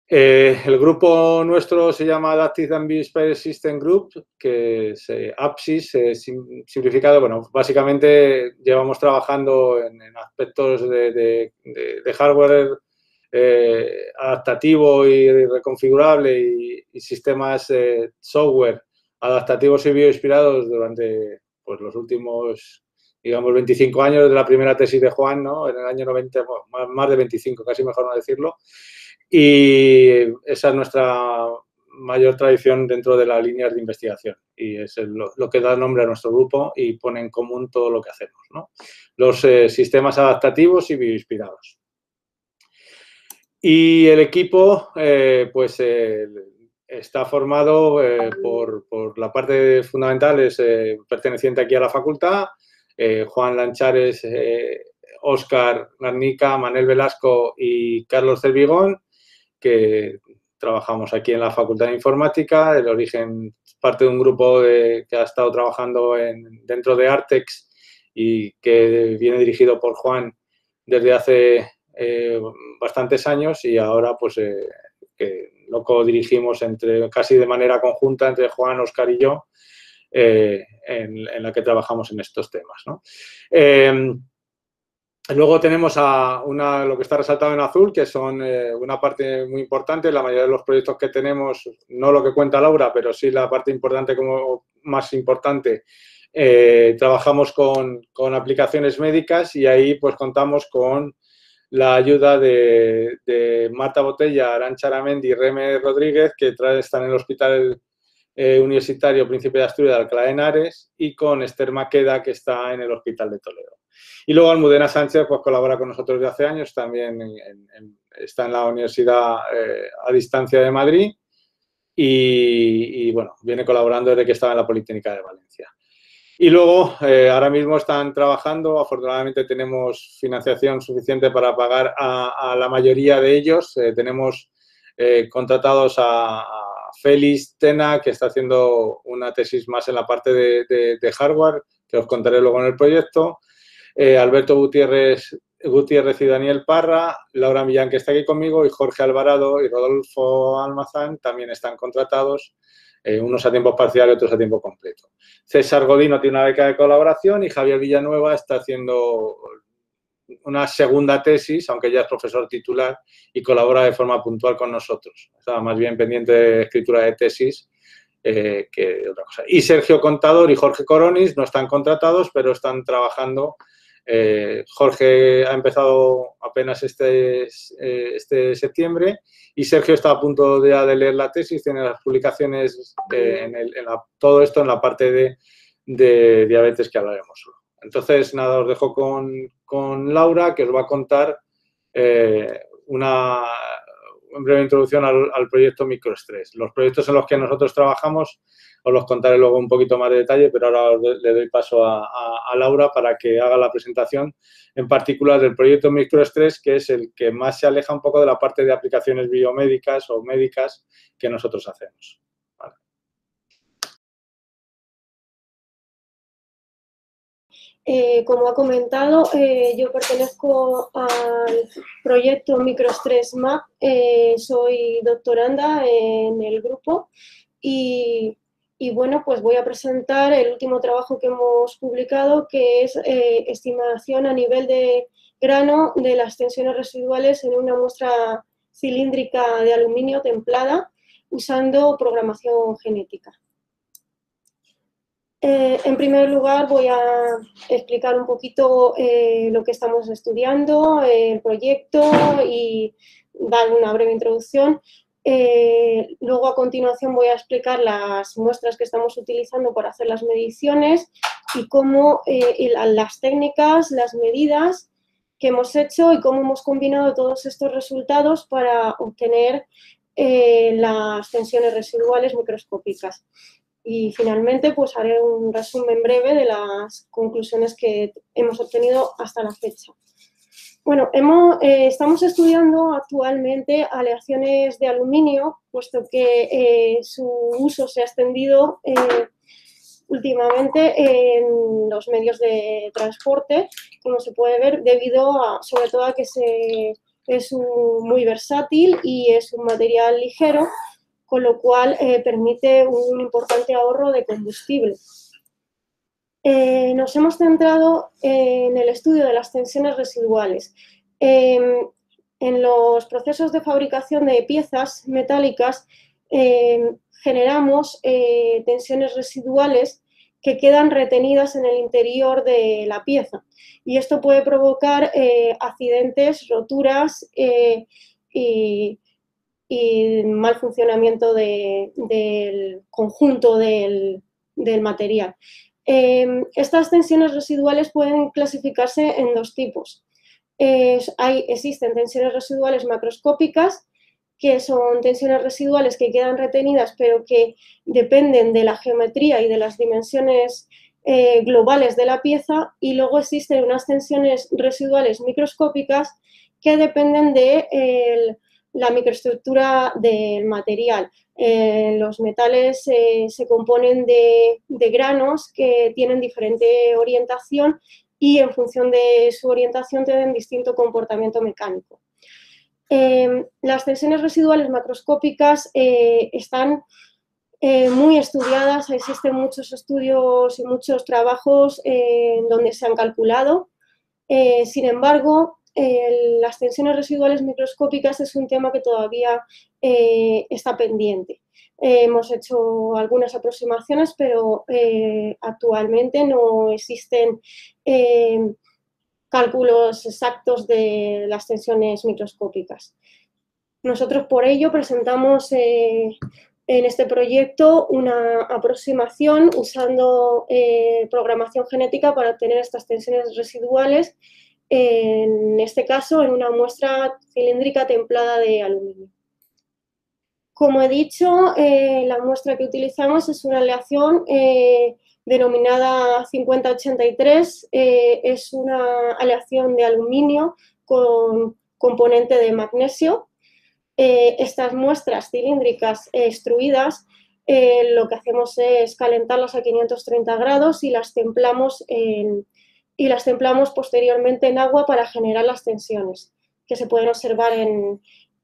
El grupo nuestro se llama Adaptive and Space System Group, que es APSIS, simplificado. Bueno, básicamente llevamos trabajando en aspectos de hardware adaptativo y reconfigurable y sistemas software adaptativos y bioinspirados durante pues, los últimos, digamos, 25 años de la primera tesis de Juan, ¿no? En el año 90, más de 25, casi mejor no decirlo. Y esa es nuestra mayor tradición dentro de las líneas de investigación y es lo que da nombre a nuestro grupo y pone en común todo lo que hacemos, ¿no? Los sistemas adaptativos y bioinspirados. Y el equipo, está formado por la parte fundamental, es perteneciente aquí a la facultad, Juan Lanchares, Óscar Garnica, Manel Velasco y Carlos Cervigón, que trabajamos aquí en la Facultad de Informática. El origen parte de un grupo que ha estado trabajando dentro de Artex y que viene dirigido por Juan desde hace bastantes años y ahora pues que lo codirigimos casi de manera conjunta entre Juan, Óscar y yo, en la que trabajamos en estos temas, ¿no? Luego tenemos lo que está resaltado en azul, que son una parte muy importante. La mayoría de los proyectos que tenemos, no lo que cuenta Laura, pero sí la parte importante como más importante, trabajamos con aplicaciones médicas y ahí pues contamos con la ayuda de Marta Botella, Arantxa Aramendi y Reme Rodríguez, que están en el Hospital Universitario Príncipe de Asturias de Alcalá de Henares, y con Esther Maqueda, que está en el Hospital de Toledo. Y luego Almudena Sánchez pues colabora con nosotros desde hace años, también está en la Universidad a Distancia de Madrid y bueno, viene colaborando desde que estaba en la Politécnica de Valencia. Y luego, ahora mismo están trabajando, afortunadamente tenemos financiación suficiente para pagar a la mayoría de ellos. Tenemos contratados a Félix Tena, que está haciendo una tesis más en la parte de hardware, que os contaré luego en el proyecto. Alberto Gutiérrez y Daniel Parra, Laura Millán, que está aquí conmigo, y Jorge Alvarado y Rodolfo Almazán también están contratados, unos a tiempo parcial y otros a tiempo completo. César Godino tiene una beca de colaboración y Javier Villanueva está haciendo una segunda tesis, aunque ya es profesor titular y colabora de forma puntual con nosotros. Está más bien pendiente de escritura de tesis que otra cosa. Y Sergio Contador y Jorge Coronis no están contratados, pero están trabajando. Jorge ha empezado apenas este septiembre y Sergio está a punto de leer la tesis, tiene las publicaciones, todo esto en la parte de diabetes que hablaremos. Entonces, nada, os dejo con Laura, que os va a contar una breve introducción al proyecto Microestrés. Los proyectos en los que nosotros trabajamos os los contaré luego un poquito más de detalle, pero ahora le doy paso a Laura para que haga la presentación, en particular del proyecto Microestrés, que es el que más se aleja un poco de la parte de aplicaciones biomédicas o médicas que nosotros hacemos. Vale. Como ha comentado, yo pertenezco al proyecto Microestrés MAP, soy doctoranda en el grupo y bueno, pues voy a presentar el último trabajo que hemos publicado, que es estimación a nivel de grano de las tensiones residuales en una muestra cilíndrica de aluminio templada usando programación genética. En primer lugar, voy a explicar un poquito lo que estamos estudiando, el proyecto y dar una breve introducción. Luego, a continuación, voy a explicar las muestras que estamos utilizando para hacer las mediciones y cómo las técnicas, las medidas que hemos hecho y cómo hemos combinado todos estos resultados para obtener las tensiones residuales microscópicas. Y finalmente, pues haré un resumen breve de las conclusiones que hemos obtenido hasta la fecha. Bueno, estamos estudiando actualmente aleaciones de aluminio, puesto que su uso se ha extendido últimamente en los medios de transporte, como se puede ver, debido sobre todo a que se es muy versátil y es un material ligero, con lo cual permite un importante ahorro de combustible. Nos hemos centrado en el estudio de las tensiones residuales. En los procesos de fabricación de piezas metálicas generamos tensiones residuales que quedan retenidas en el interior de la pieza, y esto puede provocar accidentes, roturas y mal funcionamiento del conjunto del material. Estas tensiones residuales pueden clasificarse en dos tipos. Existen tensiones residuales macroscópicas, que son tensiones residuales que quedan retenidas pero que dependen de la geometría y de las dimensiones globales de la pieza, y luego existen unas tensiones residuales microscópicas que dependen de la microestructura del material. Los metales se componen de granos que tienen diferente orientación y en función de su orientación tienen distinto comportamiento mecánico. Las tensiones residuales macroscópicas están muy estudiadas, existen muchos estudios y muchos trabajos donde se han calculado. Sin embargo, las tensiones residuales microscópicas es un tema que todavía está pendiente. Hemos hecho algunas aproximaciones, pero actualmente no existen cálculos exactos de las tensiones microscópicas. Nosotros por ello presentamos en este proyecto una aproximación usando programación genética para obtener estas tensiones residuales, en este caso en una muestra cilíndrica templada de aluminio. Como he dicho, la muestra que utilizamos es una aleación denominada 5083, es una aleación de aluminio con componente de magnesio. Estas muestras cilíndricas extruidas, lo que hacemos es calentarlas a 530 grados y las templamos posteriormente en agua para generar las tensiones que se pueden observar en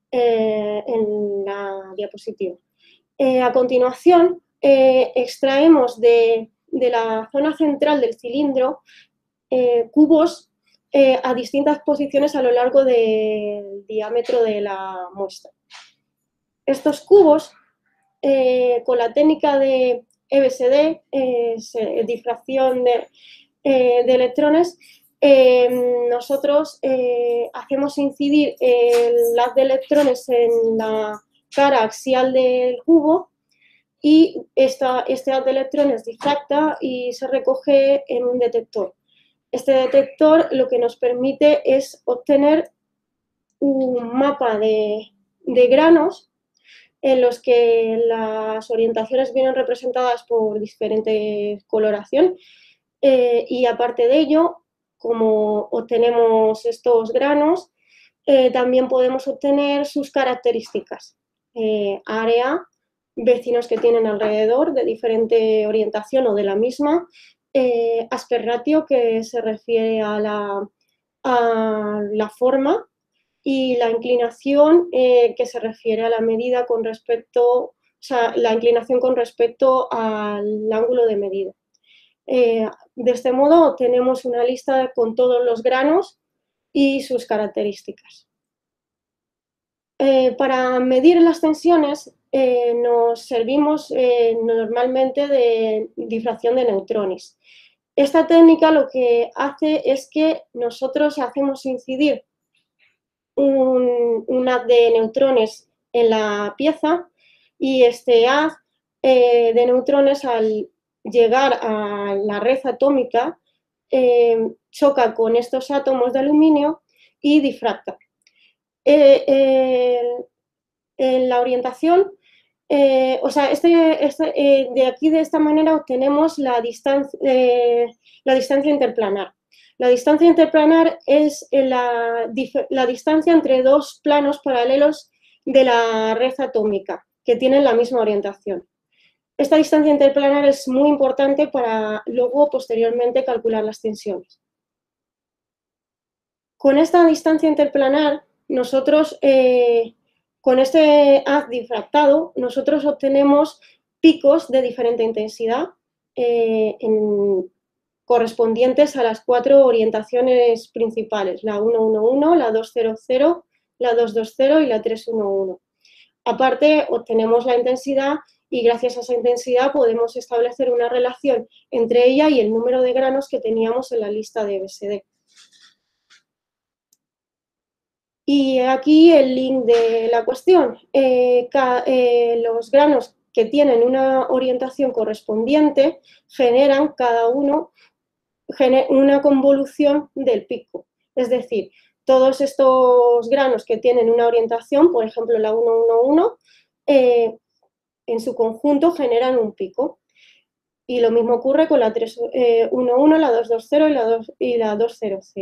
la diapositiva. A continuación, extraemos de la zona central del cilindro cubos a distintas posiciones a lo largo del diámetro de la muestra. Estos cubos, con la técnica de EBSD, difracción de electrones, nosotros hacemos incidir el haz de electrones en la cara axial del cubo, y este haz de electrones difracta y se recoge en un detector. Este detector lo que nos permite es obtener un mapa de granos en los que las orientaciones vienen representadas por diferente coloración, y aparte de ello, como obtenemos estos granos, también podemos obtener sus características, área, vecinos que tienen alrededor de diferente orientación o de la misma, aspect ratio, que se refiere a la forma, y la inclinación, que se refiere a la medida con respecto, o sea, la inclinación con respecto al ángulo de medida. De este modo tenemos una lista con todos los granos y sus características. Para medir las tensiones nos servimos normalmente de difracción de neutrones. Esta técnica lo que hace es que nosotros hacemos incidir un haz de neutrones en la pieza, y este haz de neutrones, al llegar a la red atómica, choca con estos átomos de aluminio y difracta. En la orientación, o sea, de aquí, de esta manera, obtenemos la distancia interplanar. La distancia interplanar es la distancia entre dos planos paralelos de la red atómica que tienen la misma orientación. Esta distancia interplanar es muy importante para luego, posteriormente, calcular las tensiones. Con esta distancia interplanar nosotros, con este haz difractado, nosotros obtenemos picos de diferente intensidad correspondientes a las 4 orientaciones principales, la 111, la 200, la 220 y la 311. Aparte, obtenemos la intensidad y gracias a esa intensidad podemos establecer una relación entre ella y el número de granos que teníamos en la lista de BSD. Y aquí el link de la cuestión. Los granos que tienen una orientación correspondiente generan cada uno una convolución del pico. Es decir, todos estos granos que tienen una orientación, por ejemplo la 111, en su conjunto generan un pico. Y lo mismo ocurre con la 311, la 220 y la 200.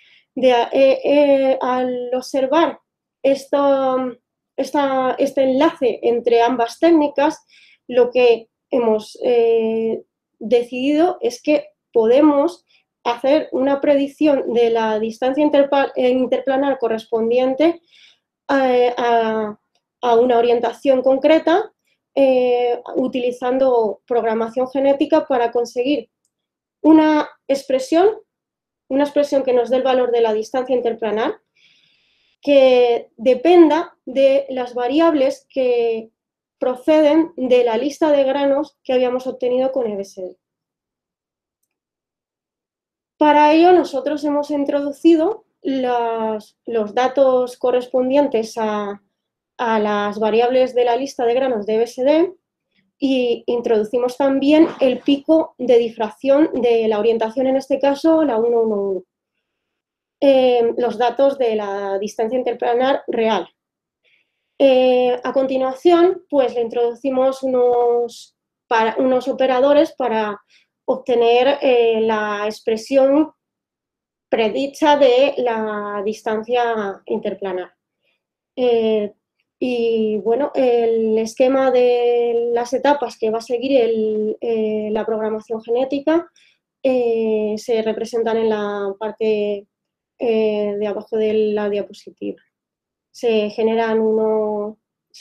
Al observar este enlace entre ambas técnicas, lo que hemos decidido es que podemos hacer una predicción de la distancia interplanar correspondiente a una orientación concreta utilizando programación genética para conseguir una expresión que nos dé el valor de la distancia interplanar, que dependa de las variables que proceden de la lista de granos que habíamos obtenido con EBSD. Para ello, nosotros hemos introducido los datos correspondientes a las variables de la lista de granos de EBSD y introducimos también el pico de difracción de la orientación, en este caso la 111. Los datos de la distancia interplanar real. A continuación, pues le introducimos unos operadores para obtener la expresión predicha de la distancia interplanar. Y bueno, el esquema de las etapas que va a seguir la programación genética se representan en la parte de abajo de la diapositiva. Se generan unos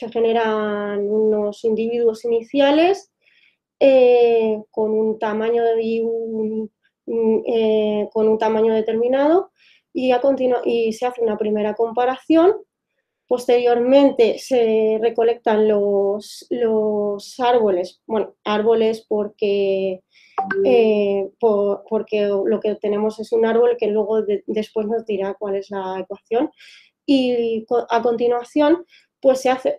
individuos iniciales con un tamaño determinado y se hace una primera comparación. Posteriormente se recolectan los árboles, bueno, árboles porque lo que tenemos es un árbol que luego después nos dirá cuál es la ecuación. Y a continuación pues se hace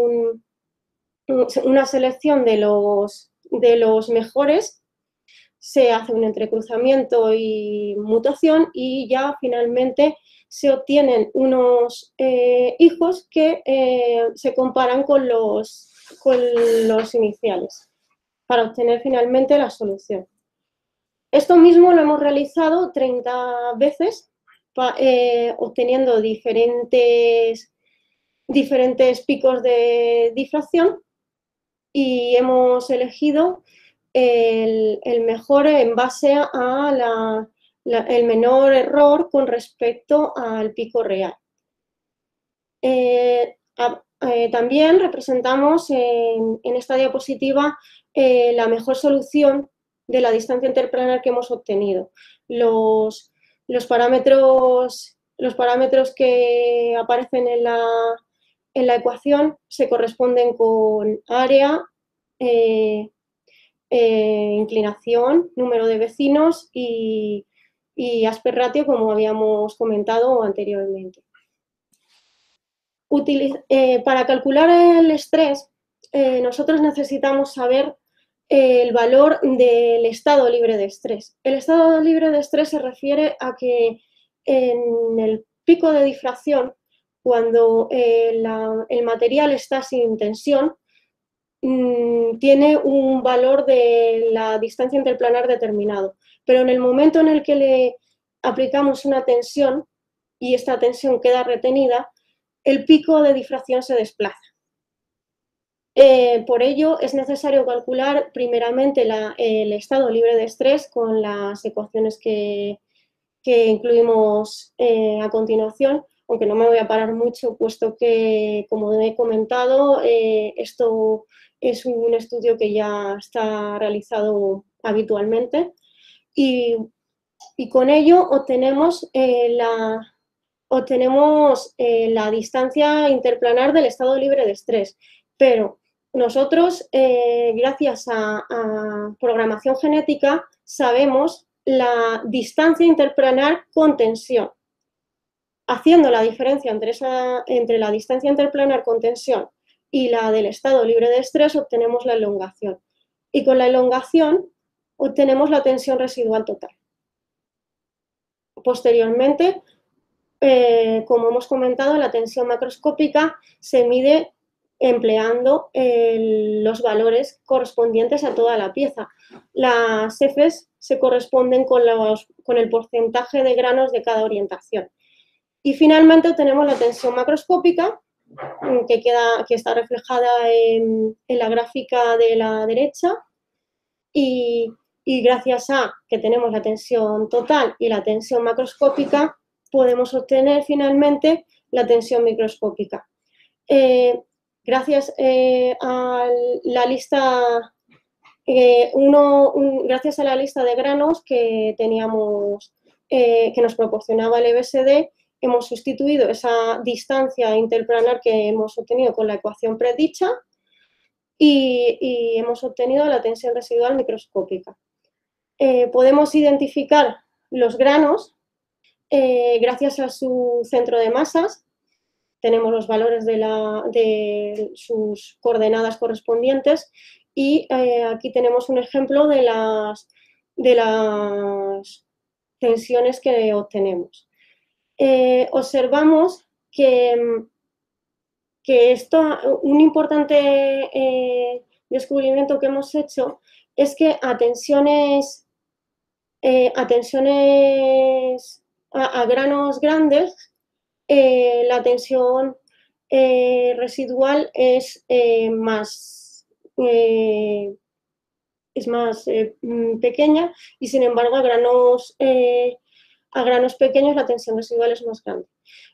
una selección de los mejores, se hace un entrecruzamiento y mutación y ya finalmente se obtienen unos hijos que se comparan con los iniciales para obtener finalmente la solución. Esto mismo lo hemos realizado 30 veces, obteniendo diferentes picos de difracción y hemos elegido el mejor en base a el menor error con respecto al pico real. También representamos en esta diapositiva la mejor solución de la distancia interplanar que hemos obtenido. Los parámetros que aparecen en la ecuación se corresponden con área, inclinación, número de vecinos y aspect ratio, como habíamos comentado anteriormente. Para calcular el estrés, nosotros necesitamos saber el valor del estado libre de estrés. El estado libre de estrés se refiere a que en el pico de difracción, cuando el material está sin tensión, tiene un valor de la distancia interplanar determinado, pero en el momento en el que le aplicamos una tensión y esta tensión queda retenida, el pico de difracción se desplaza. Por ello es necesario calcular primeramente el estado libre de estrés con las ecuaciones que incluimos a continuación. aunque no me voy a parar mucho, puesto que, como he comentado, esto es un estudio que ya está realizado habitualmente y con ello obtenemos la distancia interplanar del estado libre de estrés. Pero nosotros, gracias a programación genética, sabemos la distancia interplanar con tensión. Haciendo la diferencia entre la distancia interplanar con tensión y la del estado libre de estrés, obtenemos la elongación. Y con la elongación obtenemos la tensión residual total. Posteriormente, como hemos comentado, la tensión macroscópica se mide empleando los valores correspondientes a toda la pieza. Las Fs se corresponden con el porcentaje de granos de cada orientación. Y finalmente tenemos la tensión macroscópica, que está reflejada en la gráfica de la derecha, y gracias a que tenemos la tensión total y la tensión macroscópica, podemos obtener finalmente la tensión microscópica. Gracias a la lista gracias a la lista de granos que teníamos, que nos proporcionaba el EBSD, hemos sustituido esa distancia interplanar que hemos obtenido con la ecuación predicha y hemos obtenido la tensión residual microscópica. Podemos identificar los granos gracias a su centro de masas. Tenemos los valores de sus coordenadas correspondientes y aquí tenemos un ejemplo de las tensiones que obtenemos. Observamos que un importante descubrimiento que hemos hecho es que a granos grandes, la tensión residual es más pequeña y, sin embargo, a granos pequeños la tensión residual es más grande.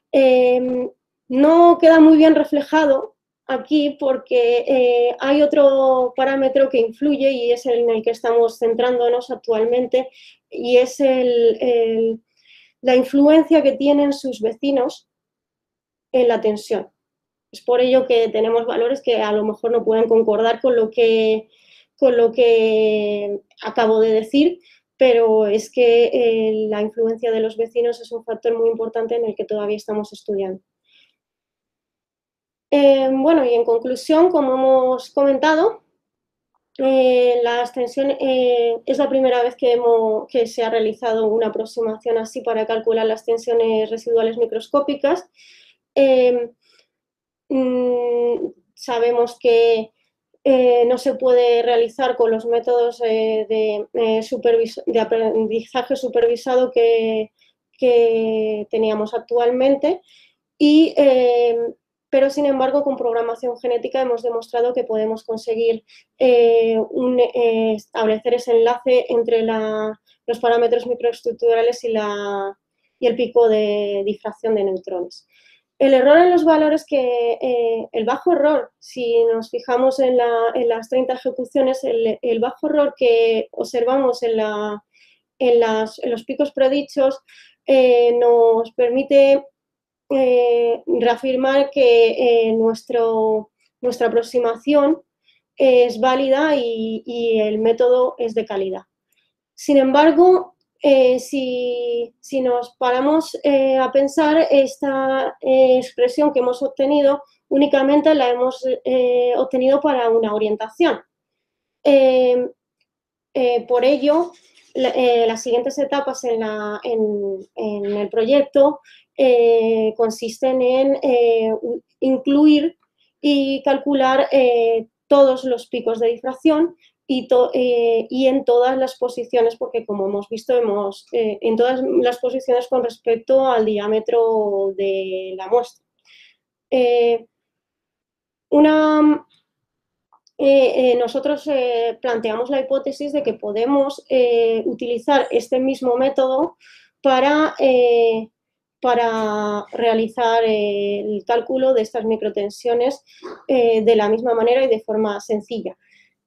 No queda muy bien reflejado aquí porque hay otro parámetro que influye y es en el que estamos centrándonos actualmente, y es la influencia que tienen sus vecinos en la tensión. Es por ello que tenemos valores que a lo mejor no pueden concordar con lo que acabo de decir, pero es que la influencia de los vecinos es un factor muy importante en el que todavía estamos estudiando. Bueno, y en conclusión, como hemos comentado, las tensiones, es la primera vez que se ha realizado una aproximación así para calcular las tensiones residuales microscópicas. Sabemos que no se puede realizar con los métodos de aprendizaje supervisado que teníamos actualmente, pero sin embargo con programación genética hemos demostrado que podemos conseguir establecer ese enlace entre los parámetros microestructurales y el pico de difracción de neutrones. El error en los valores el bajo error, si nos fijamos en las 30 ejecuciones, el bajo error que observamos en los picos predichos nos permite reafirmar que nuestra aproximación es válida y el método es de calidad. Sin embargo, si nos paramos a pensar, esta expresión que hemos obtenido únicamente la hemos obtenido para una orientación. Por ello, las siguientes etapas en el proyecto consisten en incluir y calcular todos los picos de difracción y en todas las posiciones, porque como hemos visto, en todas las posiciones con respecto al diámetro de la muestra. Nosotros planteamos la hipótesis de que podemos utilizar este mismo método para para realizar el cálculo de estas microtensiones de la misma manera y de forma sencilla.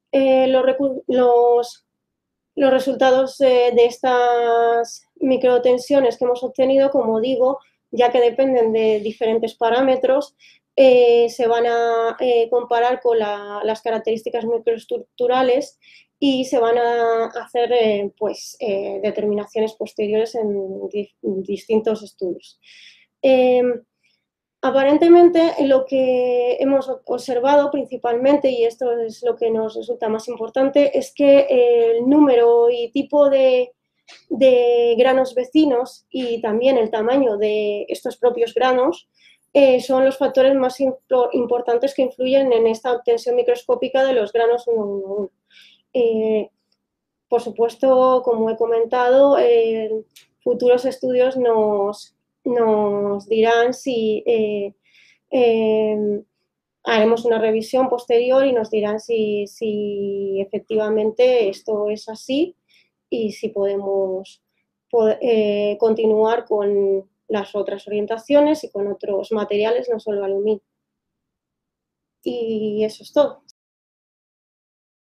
Los resultados de estas microtensiones que hemos obtenido, como digo, ya que dependen de diferentes parámetros, se van a comparar con las características microestructurales y se van a hacer determinaciones posteriores en distintos estudios. Aparentemente, lo que hemos observado principalmente, y esto es lo que nos resulta más importante, es que el número y tipo de granos vecinos y también el tamaño de estos propios granos son los factores más importantes que influyen en esta obtención microscópica de los granos 1,1. Por supuesto, como he comentado, futuros estudios nos dirán si haremos una revisión posterior y nos dirán si efectivamente esto es así y si podemos continuar con las otras orientaciones y con otros materiales, no solo aluminio. Y eso es todo.